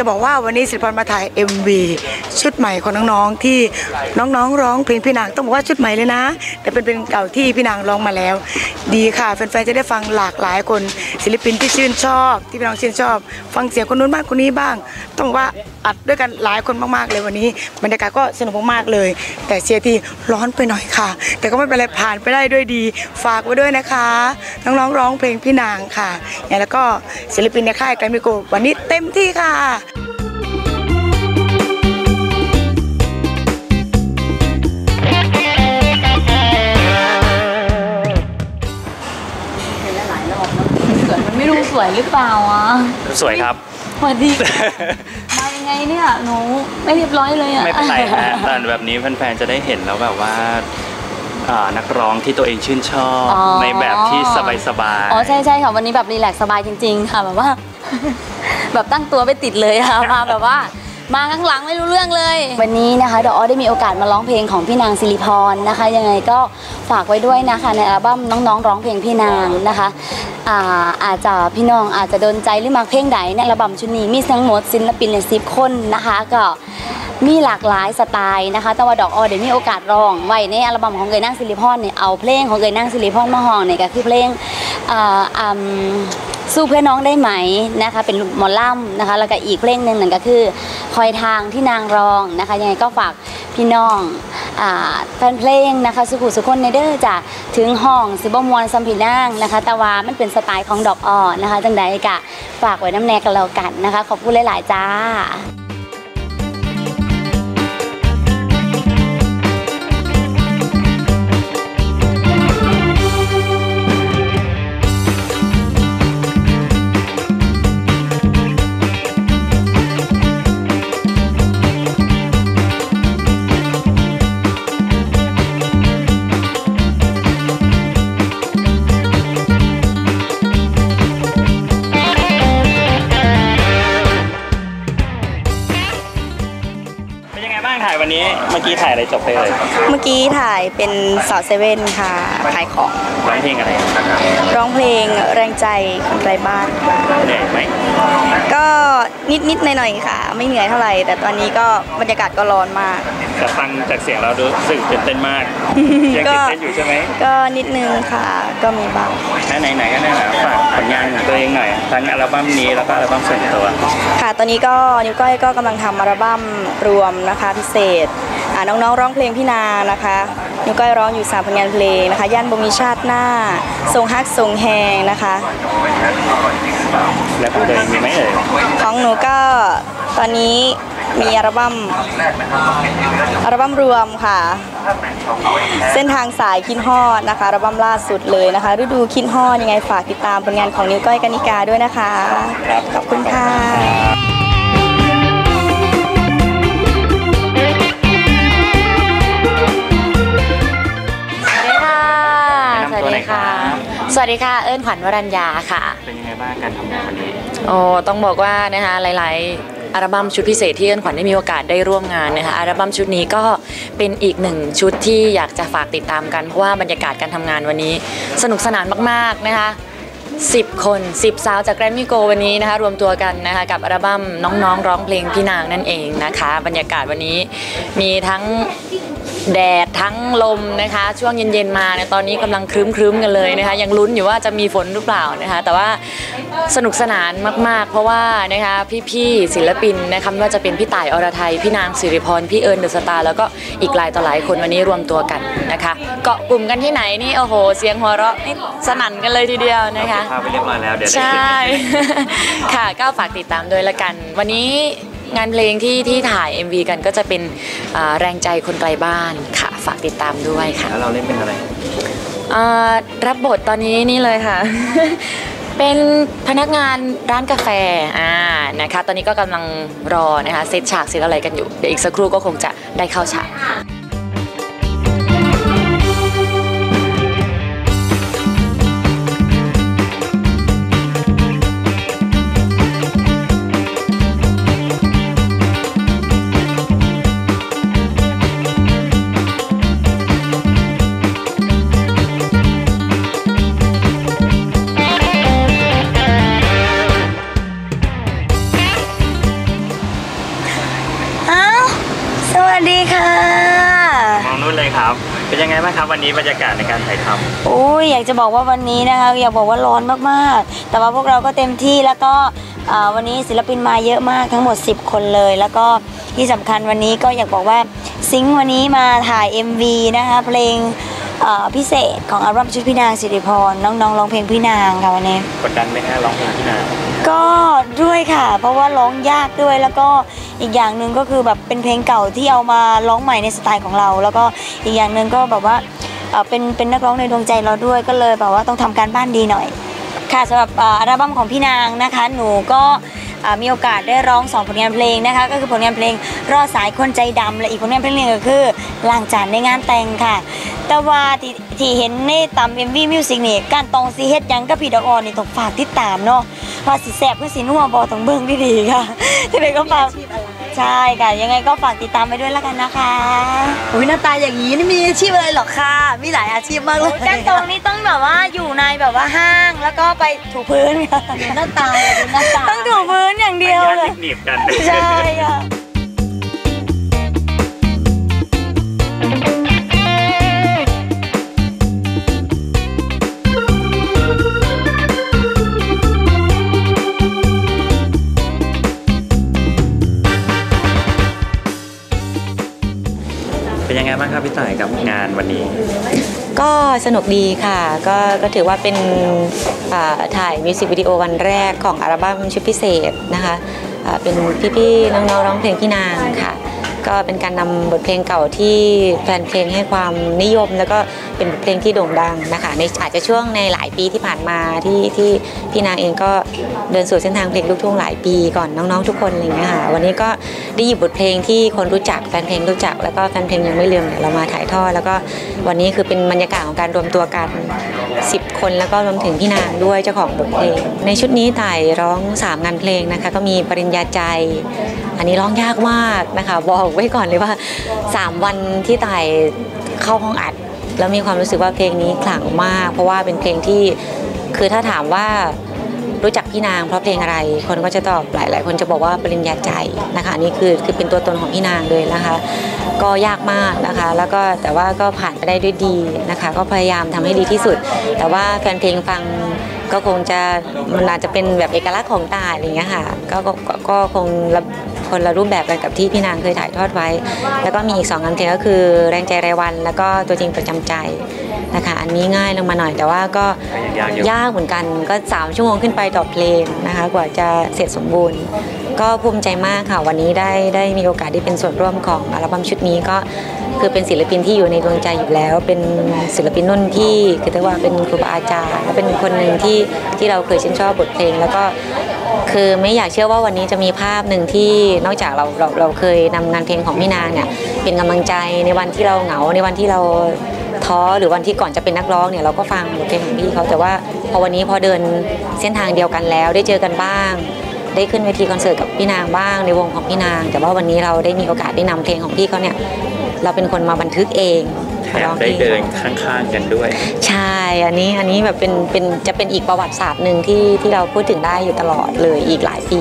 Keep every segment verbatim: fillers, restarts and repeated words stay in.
บอกว่าวันนี้ศิลปรมาถ่าย เอ็ม วี ชุดใหม่ของน้องๆที่น้องๆร้องเพลงพี่นางต้องบอกว่าชุดใหม่เลยนะแต่เป็นเพลงเก่าที่พี่นางร้องมาแล้วดีค่ะแฟนๆจะได้ฟังหลากหลายคนศิลปินที่ชื่นชอบที่พี่น้องชื่นชอบฟังเสียงคนนู้นบ้างคนนี้บ้างต้องบอกว่าอัดด้วยกันหลายคนมากๆเลยวันนี้บรรยากาศก็สนุกมากๆเลยแต่เชียร์ที่ร้อนไปหน่อยค่ะแต่ก็ไม่เป็นไรผ่านไปได้ด้วยดีฝากไว้ด้วยนะคะน้องๆร้องเพลงพี่นางค่ะแล้วก็ศิลปินในค่ายแกรมมี่โกลด์วันนี้เต็มที่ค่ะไม่รู้สวยหรือเปล่าอ่ะสวยครับสวัสดีมายังไงเนี่ยหนูไม่เรียบร้อยเลยอ่ะไม่เป็นไรนะแต่แบบนี้แฟนๆจะได้เห็นแล้วแบบว่านักร้องที่ตัวเองชื่นชอบในแบบที่สบายๆอ๋อใช่ใช่ค่ะวันนี้แบบรีแลกซ์สบายจริงๆค่ะแบบว่าแบบตั้งตัวไม่ติดเลยค่ะมาแบบว่ามาข้างหลังไม่รู้เรื่องเลยวันนี้นะคะดอกอ้อได้มีโอกาสมาร้องเพลงของพี่นางศิริพรนะคะยังไงก็ฝากไว้ด้วยนะคะในอัลบั้มน้องๆร้องเพลงพี่นางนะคะอาอาจจะพี่น้องอาจจะโดนใจหรือมักเพลงใดในอัลบั้มชุดนี้มีทั้งหมดศิลปินสิบคนนะคะก็มีหลากหลายสไตล์นะคะแต่ว่าดอกอ้อได้มีโอกาสร้องไว้ในอัลบั้มของเกยนางศิริพรเนี่ยเอาเพลงของเกยนางศิริพรมาห้องเนี่ยก็คือเพลงสู้เพื่อน้องได้ไหมนะคะเป็นหมอล่ำนะคะแล้วก็อีกเพลงหนึ่งนั่นก็คือคอยทางที่นางร้องนะคะยังไงก็ฝากพี่น้องแฟนเพลงนะคะสุขุสุคนในเด้อจะถึงห้องสิบมวนซัมพีนางนะคะแต่ว่ามันเป็นสไตล์ของดอกอ้อนะคะจังใดกะฝากไว้น้ำแนกกันแล้วกันนะคะขอบคุณหลายๆจ้าวันนี้เมื่อกี้ถ่ายอะไรจบไปเลยเมื่อกี้ถ่ายเป็นสาวเซเว่นค่ะขายของร้องเพลงอะไรร้องเพลงแรงใจคนไร้บ้านเหนื่อยไหมก็นิดนิดหน่อยๆค่ะไม่เหนื่อยเท่าไหร่แต่ตอนนี้ก็บรรยากาศก็ร้อนมากแต่ฟังจากเสียงเรารู้สึกตื่นเต้นมากยังตื่นเต้นอยู่ใช่ไหมก็นิดนึงค่ะก็มีบ้างไหนๆก็ได้นะฝากผลงานของตัวเองหน่อยทั้งอัลบั้มนี้แล้วก็อัลบั้มส่วนตัวค่ะตอนนี้ก็นิ้วก้อยก็กำลังทำอัลบั้มรวมนะคะพิเศษน้องๆร้องเพลงพี่นานะคะนิ้วก้อยร้องอยู่สามผลงานเพลงนะคะย่านบ่มีชาติหน้าทรงฮักทรงแหงนะคะแล้วของตัวเองมีไหมเอ่ยของหนูก็ตอนนี้มีอัลบั้มอัลบั้มรวมค่ะเส้นทางสายคิดฮอดนะคะอัลบั้มล่าสุดเลยนะคะฤดูคิดฮอดยังไงฝากติดตามผลงานของนิ้วก้อยกนิกาด้วยนะคะขอบคุณค่ะสวัสดีค่ะสวัสดีค่ะเอิญขวัญวรัญญาค่ะเป็นยังไงบ้างการทำงานวันนี้โอ้ต้องบอกว่านะคะหลายๆอัลบั้มชุดพิเศษที่เอิญขวัญได้มีโอกาสได้ร่วมงานนะคะอัลบั้มชุดนี้ก็เป็นอีกหนึ่งชุดที่อยากจะฝากติดตามกันเพราะว่าบรรยากาศการทำงานวันนี้สนุกสนานมากๆนะคะสิบคนสิบสาวจากแกรมมี่โกลด์วันนี้นะคะรวมตัวกันนะคะกับอัลบั้มน้องๆร้องเพลงพี่นางนั่นเองนะคะบรรยากาศวันนี้มีทั้งแดดทั้งลมนะคะช่วงเย็นๆมาเนี่ยตอนนี้กำลังครึ้มๆกันเลยนะคะยังลุ้นอยู่ว่าจะมีฝนหรือเปล่านะคะแต่ว่าสนุกสนานมากๆเพราะว่านะคะพี่ๆศิลปินนะคะไม่ว่าจะเป็นพี่ต่ายอรไทยพี่นางสิริพรพี่เอิญเดอะสตาร์แล้วก็อีกหลายต่อหลายคนวันนี้รวมตัวกันนะคะเกาะกลุ่มกันที่ไหนนี่โอ้โหเสียงหัวเราะนี่สนั่นกันเลยทีเดียวนะคะพาไปเรียบร้อยแล้วเดี๋ยวใช่ค่ะก็ฝากติดตามด้วยละกันวันนี้งานเพลงที่ที่ถ่าย เอ็ม วี กันก็จะเป็นแรงใจคนไกลบ้านค่ะฝากติดตามด้วยค่ะแล้วเราเล่นเป็นอะไรรับบทตอนนี้นี่เลยค่ะเป็นพนักงานร้านกาแฟอ่านะคะตอนนี้ก็กำลังรอนะคะเซตฉากเซตอะไรกันอยู่เดี๋ยวอีกสักครู่ก็คงจะได้เข้าฉากวัสดีค่ะมองนู่นเลยครับเป็นยังไงบ้างครับวันนี้บรรยากาศในการถ่ายทำโอ้ยอยากจะบอกว่าวันนี้นะคะอยากบอกว่าร้อนมากๆแต่ว่าพวกเราก็เต็มที่แล้วก็วันนี้ศิลปินมาเยอะมากทั้งหมดสิบคนเลยแล้วก็ที่สำคัญวันนี้ก็อยากบอกว่าซิงค์วันนี้มาถ่าย เอ็ม วี นะคะเพลงพิเศษของอัลบั้มชุดพี่นางสิริพรน้องๆร้องเพลงพี่นางค่ะวันนี้กดดันไหมฮะร้องเพลงพี่นางก็ด้วยค่ะเพราะว่าร้องยากด้วยแล้วก็อีกอย่างหนึ่งก็คือแบบเป็นเพลงเก่าที่เอามาร้องใหม่ในสไตล์ของเราแล้วก็อีกอย่างหนึ่งก็แบบว่าเป็นเป็นนักร้องในดวงใจเราด้วยก็เลยแบบว่าต้องทำการบ้านดีหน่อยค่ะสำหรับอัลบั้มของพี่นางนะคะหนูก็มีโอกาสได้ร้องสองผลงานเพลงนะคะก็คือผลงานเพลงรอดสายคนใจดำและอีกผลงานเพลงนึงก็คือล้างจานในงานแต่งค่ะแต่ว่าที่ที่เห็นในตาม เอ็ม วี Music นี่การตองสีเฮ็ดยังกับพี่ดอกอ่อนนี่ต้องฝากติดตามเนาะว่าสิแซ่บคือสินัวบ่ต้องเบิ่งดีๆค่ะที่ไหนก็ฝากใช่ค่ะยังไงก็ฝากติดตามไปด้วยแล้วกันนะคะอุ้ยหน้าตาอย่างนี้นี่มีอาชีพอะไรหรอคะมีหลายอาชีพมากเลยการตองนี่ต้องแบบว่าอยู่ในแบบว่าห้างแล้วก็ไปถูพื้นค่ะหน้าตาหน้าตาต้องถูพื้นอย่างเดียวเลยหนีบกันใช่ค่ะเป็นยังไงบ้างครับพี่ต่ายกับงานวันนี้ก็สนุกดีค่ะก็ก็ถือว่าเป็นถ่ายมิวสิกวิดีโอวันแรกของอัลบั้มชุดพิเศษนะคะเป็นพี่ๆน้องๆร้องเพลงพี่นางค่ะก็เป็นการนำบทเพลงเก่าที่แฟนเพลงให้ความนิยมแล้วก็เป็นบทเพลงที่โด่งดังนะคะในอาจจะช่วงในหลายปีที่ผ่านมาที่ที่พี่นางเองก็เดินสู่เส้นทางเพลงลูกทุ่งหลายปีก่อนน้องๆทุกคนอะไรอย่างเงี้ยค่ะวันนี้ก็ได้หยิบบทเพลงที่คนรู้จักแฟนเพลงรู้จักแล้วก็แฟนเพลงยังไม่ลืมเนี่ยเรามาถ่ายทอดแล้วก็วันนี้คือเป็นบรรยากาศของการรวมตัวกันสิบคนแล้วก็รวมถึงพี่นางด้วยเจ้าของบทเพลงในชุดนี้ถ่ายร้องสามงานเพลงนะคะก็มีปริญญาใจอันนี้ร้องยากมากนะคะบอกไว้ก่อนเลยว่าสามวันที่ถ่ายเข้าห้องอัดแล้วมีความรู้สึกว่าเพลงนี้ขลังมากเพราะว่าเป็นเพลงที่คือถ้าถามว่ารู้จักพี่นางเพราะเพลงอะไรคนก็จะตอบหลายหลายคนจะบอกว่าปริญญาใจนะคะนี่คือคือเป็นตัวตนของพี่นางเลยนะคะก็ยากมากนะคะแล้วก็แต่ว่าก็ผ่านไปได้ด้วยดีนะคะก็พยายามทำให้ดีที่สุดแต่ว่าแฟนเพลงฟังก็คงจะมันอาจจะเป็นแบบเอกลักษณ์ของตายอะไรเงี้ยค่ะก็ก็คงคนละรูปแบบกันกับที่พี่นางเคยถ่ายทอดไว้แล้วก็มีอีกสองงานเพลงก็คือแรงใจรายวันแล้วก็ตัวจริงประจำใจนะคะอันนี้ง่ายลงมาหน่อยแต่ว่าก็ยากเหมือนกันก็สามชั่วโมงขึ้นไปต่อเพลงนะคะกว่าจะเสร็จสมบูรณ์ก็ภูมิใจมากค่ะวันนี้ได้ได้มีโอกาสได้เป็นส่วนร่วมของอัลบั้มชุดนี้ก็คือเป็นศิลปินที่อยู่ในดวงใจอยู่แล้วเป็นศิลปินนุ่นที่คือถือว่าเป็นครูบาอาจารย์และเป็นคนหนึ่งที่ที่เราเคยชื่นชอบบทเพลงแล้วก็คือไม่อยากเชื่อว่าวันนี้จะมีภาพหนึ่งที่นอกจากเราเราเราเคยนำงานเพลงของพี่นางเนี่ยเป็นกำลังใจในวันที่เราเหงาในวันที่เราท้อหรือวันที่ก่อนจะเป็นนักร้องเนี่ยเราก็ฟังบทเพลงของพี่เขาแต่ว่าพอวันนี้พอเดินเส้นทางเดียวกันแล้วได้เจอกันบ้างได้ขึ้นเวทีคอนเสิร์ตกับพี่นางบ้างในวงของพี่นางแต่ว่าวันนี้เราได้มีโอกาสได้นำเพลงของพี่เขาเนี่ยเราเป็นคนมาบันทึกเองแถมได้เดินข้างๆกันด้วยใช่อันนี้อันนี้แบบเป็นเป็นจะเป็นอีกประวัติศาสตร์หนึ่งที่ที่เราพูดถึงได้อยู่ตลอดเลยอีกหลายปี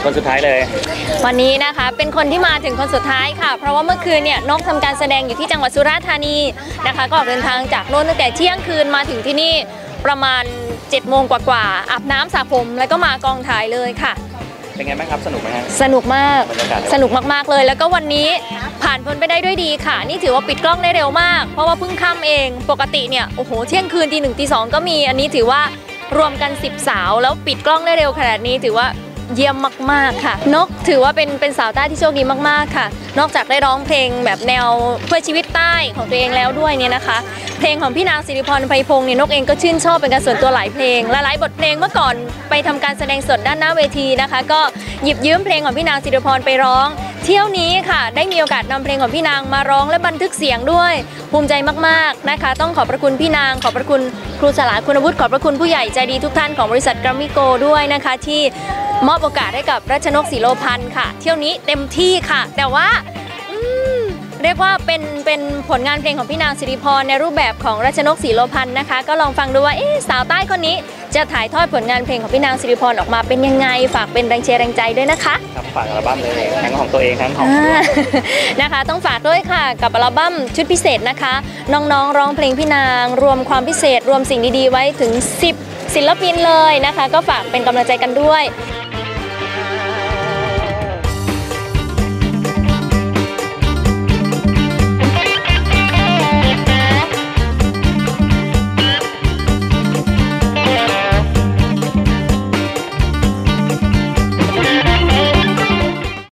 คนสุดท้ายเลยวันนี้นะคะเป็นคนที่มาถึงคนสุดท้ายค่ะเพราะว่าเมื่อคืนเนี่ยนกทำการแสดงอยู่ที่จังหวัดสุราษฎร์ธานีนะคะก็ออกเดินทางจากโน่นตั้งแต่เที่ยงคืนมาถึงที่นี่ประมาณเจ็ดโมงกว่าๆอาบน้ำสระผมแล้วก็มากองถ่ายเลยค่ะเป็นไงบ้างครับสนุกไหมฮะสนุกมากบรรยากาศสนุกมากๆเลยแล้วก็วันนี้ผ่านพ้นไปได้ด้วยดีค่ะนี่ถือว่าปิดกล้องได้เร็วมากเพราะว่าเพิ่งค่ำเองปกติเนี่ยโอ้โหเที่ยงคืนตีหนึ่งตีสองก็มีอันนี้ถือว่ารวมกันสิบสาวแล้วปิดกล้องได้เร็วขนาดนี้ถือว่าเยี่ยมมากๆค่ะนกถือว่าเป็นเป็นสาวใต้ที่โชคดีมากๆค่ะนอกจากได้ร้องเพลงแบบแนวเพื่อชีวิตใต้ของตัวเองแล้วด้วยเนี่ยนะคะเพลงของพี่นางสิริพรไพพงศ์เนี่ยนกเองก็ชื่นชอบเป็นการส่วนตัวหลายเพลงหลายๆบทเพลงเมื่อก่อนไปทำการแสดงสดด้านหน้าเวทีนะคะก็หยิบยืมเพลงของพี่นางสิริพรไปร้องเที่ยวนี้ค่ะได้มีโอกาสนำเพลงของพี่นางมาร้องและบันทึกเสียงด้วยภูมิใจมากๆนะคะต้องขอบพระคุณพี่นางขอบพระคุณครูสลาคุณวุฒิขอบพระคุณผู้ใหญ่ใจดีทุกท่านของบริษัทแกรมมี่โกลด์ด้วยนะคะที่มอบโอกาสให้กับรัชนกศรีโลพันธ์ค่ะเที่ยวนี้เต็มที่ค่ะแต่ว่าเรียกว่าเป็นเป็นผลงานเพลงของพี่นางสิริพรในรูปแบบของรัชนกศรีโลพันธ์นะคะก็ลองฟังดูว่าเอ๊ะสาวใต้คนนี้จะถ่ายทอดผลงานเพลงของพี่นางสิริพรออกมาเป็นยังไงฝากเป็นแรงเชียร์แรงใจด้วยนะคะครับฝากอัลบั้มเลยทั้งของตัวเองทั้งของนะคะต้องฝากด้วยค่ะกับอัลบั้มชุดพิเศษนะคะน้องๆร้องเพลงพี่นางรวมความพิเศษรวมสิ่งดีๆไว้ถึงสิบศิลปินเลยนะคะก็ฝากเป็นกำลังใจกันด้วย